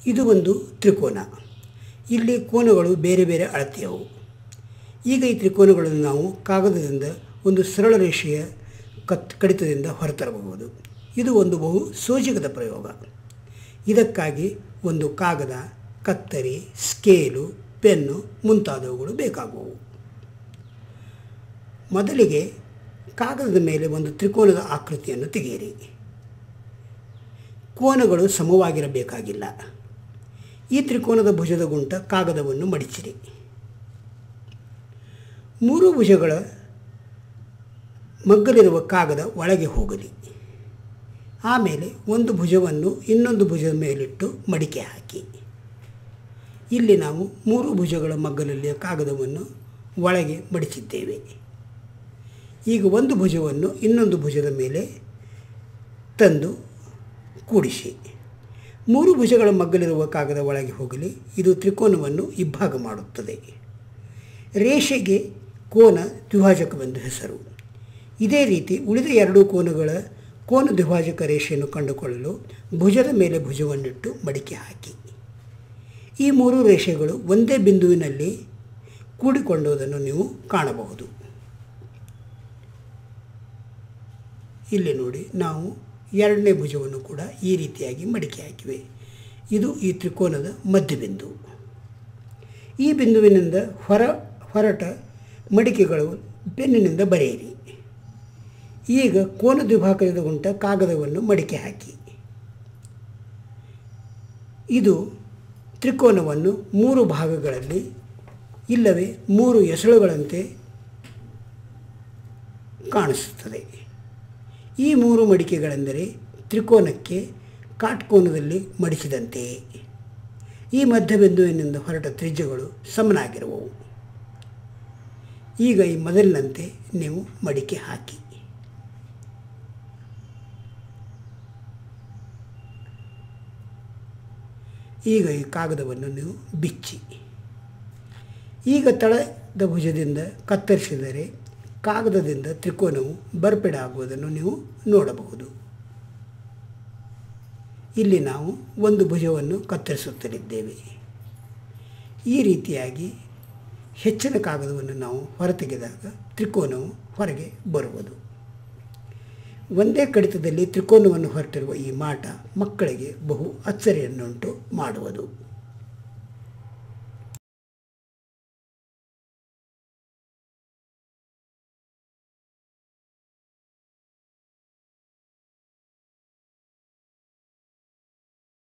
ಇದು ಒಂದು ತ್ರಿಕೋನ. ಇಲ್ಲಿ ಕೋನಗಳು ಬೇರೆ ಬೇರೆ ಅಳತೆಯವು. ಈಗ ಈ ತ್ರಿಕೋನಗಳನ್ನು ನಾವು ಕಾಗದದಿಂದ ಒಂದು ಸರಳ ರೇಷೆಯ ಕಡಿತದಿಂದ ಹೊರತರಬಹುದು. ಇದು ಒಂದು ಬಹು ಸೋಜಿಗದ ಪ್ರಯೋಗ. ಇದಕ್ಕಾಗಿ ಒಂದು ಕಾಗದ, ಕತ್ತರಿ, ಸ್ಕೇಲು, ಪೆನ್ನು ಮುಂತಾದವುಗಳು ಬೇಕಾಗುವು. ಮೊದಲಿಗೆ ಕಾಗದದ ಮೇಲೆ ಒಂದು ತ್ರಿಕೋನದ ಆಕೃತಿಯನ್ನು ತೆಗೆಯಿರಿ. ಕೋನಗಳು ಸಮವಾಗಿರಬೇಕಾಗಿಲ್ಲ. ಈ ತ್ರಿಕೋನದ ಭುಜದ ಗುಂಟ ಕಾಗದವನ್ನು ಮಡಿಚಿರಿ. 3 ಭುಜಗಳ ಮಗ್ಗಲಿರುವ ಕಾಗದ ಒಳಗೆ ಹೋಗಲಿ. ಆಮೇಲೆ ಒಂದು ಭುಜವನ್ನು ಇನ್ನೊಂದು ಭುಜದ ಮೇಲಿಟ್ಟು ಮಡಿಕೆ ಹಾಕಿ. ಇಲ್ಲಿ ನಾವು 3 ಭುಜಗಳ ಮಗ್ಗಲಲ್ಲಿಯ ಕಾಗದವನ್ನು ಒಳಗೆ ಮಡಿಚಿದ್ದೇವೆ. ಈಗ ಒಂದು ಭುಜವನ್ನು ಇನ್ನೊಂದು ಭುಜದ ಮೇಲೆ ತಂದು ಕೂಡಿಸಿ. 3 ಭುಜಗಳ ಮಗ್ಗಲಿರುವ ಕಾಗದ ಒಳಗೆ ಹೋಗಲಿ. ಇದು ತ್ರಿಕೋನವನ್ನು ಇಬ್ಬಾಗ ಮಾಡುತ್ತದೆ. ರೇಷೆಗೆ ಕೋನ ದ್ವಿಭಾಜಕವೆಂದು ಹೆಸರು. ಇದೇ ರೀತಿ ಉಳಿದ 2 ಕೋನಗಳ ಕೋನ ದ್ವಿಭಾಜಕ ರೇಷೆಯನ್ನು ಕಂಡುಕೊಳ್ಳಲು ಭುಜದ ಮೇಲೆ ಭುಜವನ್ನಿಟ್ಟು ಮಡಿಕೆ ಹಾಕಿ. ಈ 3 ರೇಷೆಗಳು ಒಂದೇ ಬಿಂದುವಿನಲ್ಲಿ ಕೂಡಿಕೊಂಡುವುದನ್ನು ನೀವು ಕಾಣಬಹುದು. ಇಲ್ಲಿ ನೋಡಿ, ನಾವು 2ನೇ ಭುಜವನ್ನು ಕೂಡ ಈ ರೀತಿಯಾಗಿ ಮಡಿಕೆ ಹಾಕಿವೆ. ಇದು ಈ ತ್ರಿಕೋನದ ಮಧ್ಯಬಿಂದು. ಈ ಬಿಂದುವಿನಿಂದ ಹೊರಟ ಮಡಿಕೆಗಳು ಪೆನ್ನಿನಿಂದ ಬರೆಯಿರಿ. ಈಗ ಕೋನ ದ್ವಿಭಾಜಕದ ಗುಂಟ ಕಾಗದವನ್ನು ಮಡಿಕೆ ಹಾಕಿ. ಇದು ತ್ರಿಕೋನವನ್ನು 3 ಭಾಗಗಳಲ್ಲಿ ಇಲ್ಲವೇ 3 ಎಸಳುಗಳಂತೆ ಕಾಣಿಸುತ್ತದೆ. ಈ 3 ಮಡಿಕೆಗಳೆಂದರೆ ತ್ರಿಕೋನಕ್ಕೆ ಕಾಟ್ಕೋನದಲ್ಲಿ ಮಡಿಸಿದಂತೆಯೇ. ಈ ಮಧ್ಯಬಿಂದುವಿನಿಂದ ಹೊರಟ ತ್ರಿಜ್ಯಗಳು ಸಮನಾಗಿರುವವು. ಈಗ ಈ ಮೊದಲಿನಂತೆ ನೀವು ಮಡಿಕೆ ಹಾಕಿ. ಈಗ ಈ ಕಾಗದವನ್ನು ನೀವು ಬಿಚ್ಚಿ. ಈಗ ತಳದ ಭುಜದಿಂದ ಕತ್ತರಿಸಿದರೆ ಕಾಗದದಿಂದ ತ್ರಿಕೋನವು ಬರ್ಪೆಡಾಗುವುದನ್ನು ನೀವು ನೋಡಬಹುದು. ಇಲ್ಲಿ ನಾವು ಒಂದು ಭುಜವನ್ನು ಕತ್ತರಿಸುತ್ತಲಿದ್ದೇವೆ. ಈ ರೀತಿಯಾಗಿ ಹೆಚ್ಚಿನ ಕಾಗದವನ್ನು ನಾವು ಹೊರತೆಗೆದಾಗ ತ್ರಿಕೋನವು ಹೊರಗೆ ಬರುವುದು. ಒಂದೇ ಕಡಿತದಲ್ಲಿ ತ್ರಿಕೋನವನ್ನು ಹೊರಟಿರುವ ಈ ಮಾಟ ಮಕ್ಕಳಿಗೆ ಬಹು ಅಚ್ಚರಿಯನ್ನುಂಟು ಮಾಡುವುದು.